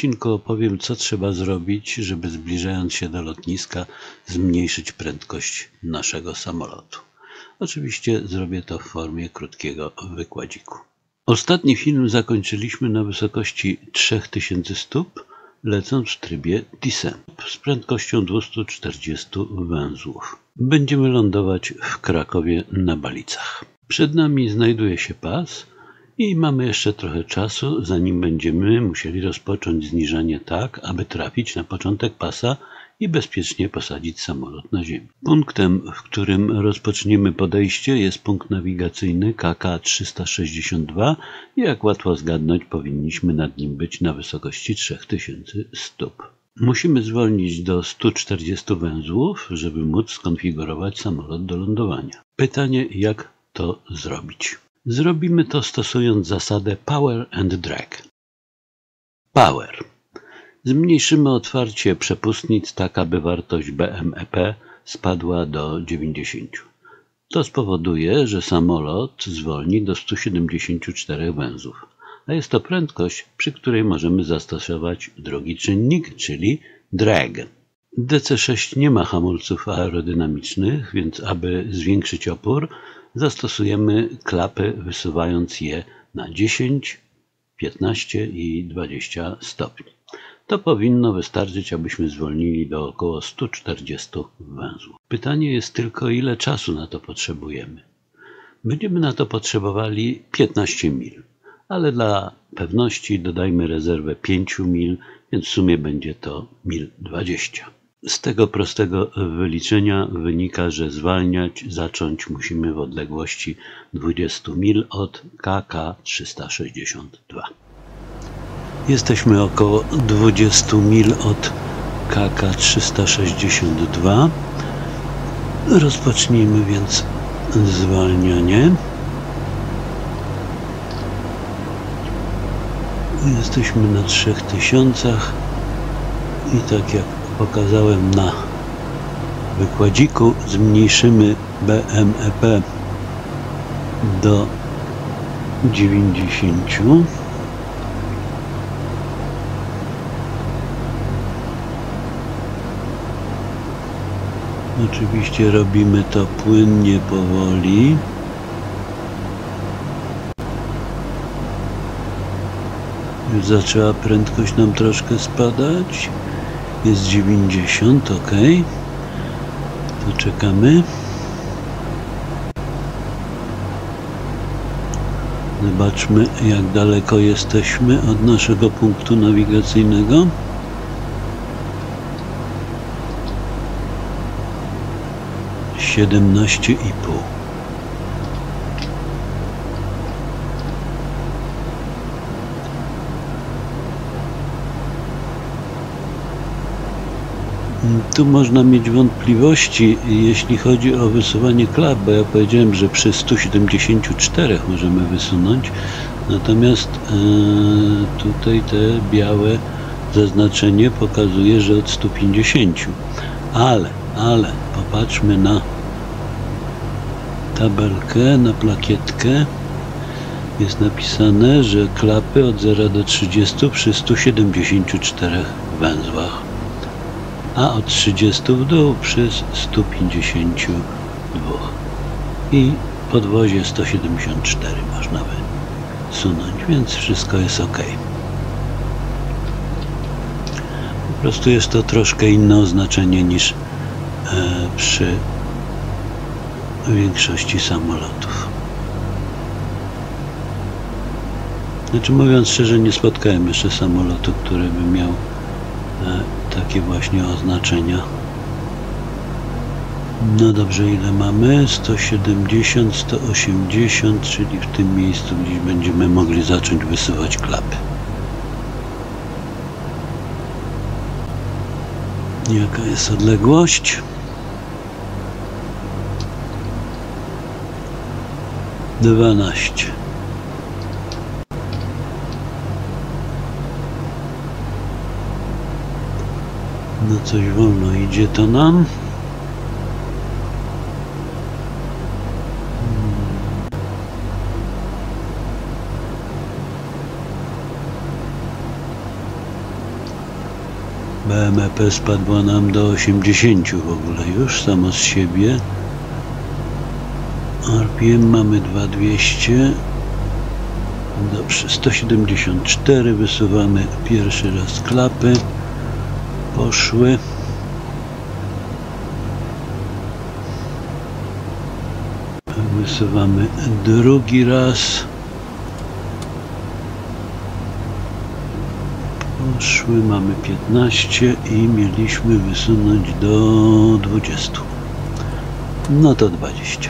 odcinku opowiem, co trzeba zrobić, żeby zbliżając się do lotniska zmniejszyć prędkość naszego samolotu. Oczywiście zrobię to w formie krótkiego wykładziku. Ostatni film zakończyliśmy na wysokości 3000 stóp, lecąc w trybie descent z prędkością 240 węzłów. Będziemy lądować w Krakowie na Balicach. Przed nami znajduje się pas i mamy jeszcze trochę czasu, zanim będziemy musieli rozpocząć zniżanie tak, aby trafić na początek pasa i bezpiecznie posadzić samolot na ziemi. Punktem, w którym rozpoczniemy podejście, jest punkt nawigacyjny KK-362 i jak łatwo zgadnąć, powinniśmy nad nim być na wysokości 3000 stóp. Musimy zwolnić do 140 węzłów, żeby móc skonfigurować samolot do lądowania. Pytanie, jak to zrobić? Zrobimy to stosując zasadę Power and Drag. Power. Zmniejszymy otwarcie przepustnic tak, aby wartość BMEP spadła do 90. To spowoduje, że samolot zwolni do 174 węzłów, a jest to prędkość, przy której możemy zastosować drugi czynnik, czyli drag. DC-6 nie ma hamulców aerodynamicznych, więc aby zwiększyć opór, zastosujemy klapy, wysuwając je na 10, 15 i 20 stopni. To powinno wystarczyć, abyśmy zwolnili do około 140 węzłów. Pytanie jest tylko, ile czasu na to potrzebujemy. Będziemy na to potrzebowali 15 mil, ale dla pewności dodajmy rezerwę 5 mil, więc w sumie będzie to mil 20. Z tego prostego wyliczenia wynika, że zwalniać zacząć musimy w odległości 20 mil od KK-362. Jesteśmy około 20 mil od KK-362. Rozpocznijmy więc zwalnianie. Jesteśmy na 3000 i tak jak pokazałem na wykładziku, zmniejszymy BMEP do 90. Oczywiście robimy to płynnie, powoli. Już zaczęła prędkość nam troszkę spadać. Jest 90, ok. To czekamy. Zobaczmy, jak daleko jesteśmy od naszego punktu nawigacyjnego. 17,5. Tu można mieć wątpliwości, jeśli chodzi o wysuwanie klap, bo ja powiedziałem, że przy 174 możemy wysunąć, natomiast tutaj te białe zaznaczenie pokazuje, że od 150. Ale popatrzmy na tabelkę, na plakietkę. Jest napisane, że klapy od 0 do 30 przy 174 węzłach, a od 30 w dół przy 152 i podwozie 174 można wysunąć, więc wszystko jest ok. Po prostu jest to troszkę inne oznaczenie niż przy większości samolotów. Znaczy, mówiąc szczerze, nie spotkałem jeszcze samolotu, który by miał takie właśnie oznaczenia. No dobrze, ile mamy? 170, 180, czyli w tym miejscu gdzieś będziemy mogli zacząć wysuwać klapy. Jaka jest odległość? Dwanaście. No coś wolno idzie to nam. BMP spadła nam do 80 w ogóle już samo z siebie. RPM mamy 2200. Dobrze, 174. Wysuwamy pierwszy raz klapy. Poszły. Wysuwamy drugi raz. Poszły, mamy 15 i mieliśmy wysunąć do 20. No to 20.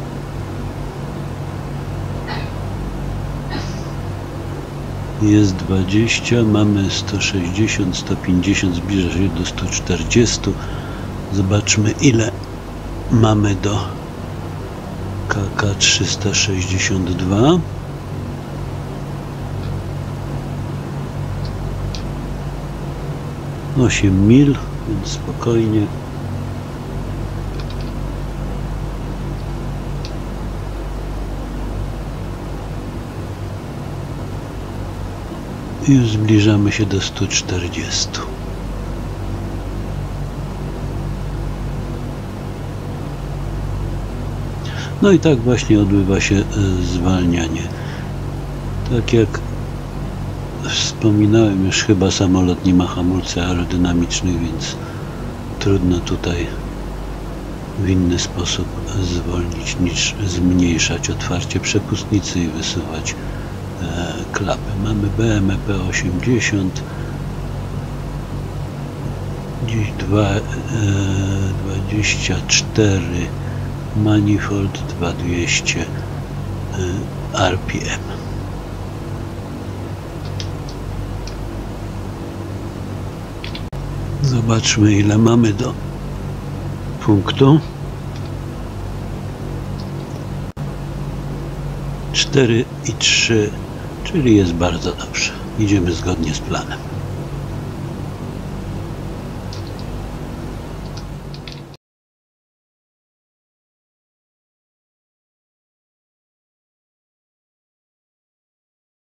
Jest 20, mamy 160, 150, zbliża się do 140. Zobaczmy, ile mamy do KK 362. Osiem mil, więc spokojnie. I już zbliżamy się do 140. No i tak właśnie odbywa się zwalnianie. Tak jak wspominałem już, chyba samolot nie ma hamulców aerodynamicznych, więc trudno tutaj w inny sposób zwolnić niż zmniejszać otwarcie przepustnicy i wysuwać klapy. Mamy BMP 80, dziś 24, manifold 2200 RPM. Zobaczmy, ile mamy do punktu. 4,3, czyli jest bardzo dobrze. Idziemy zgodnie z planem.